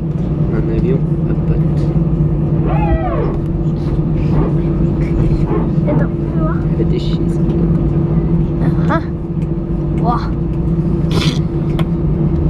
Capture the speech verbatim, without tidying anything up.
Un avion à pattes. Attends, fais voir. Elle a des chises. Ah. Wow.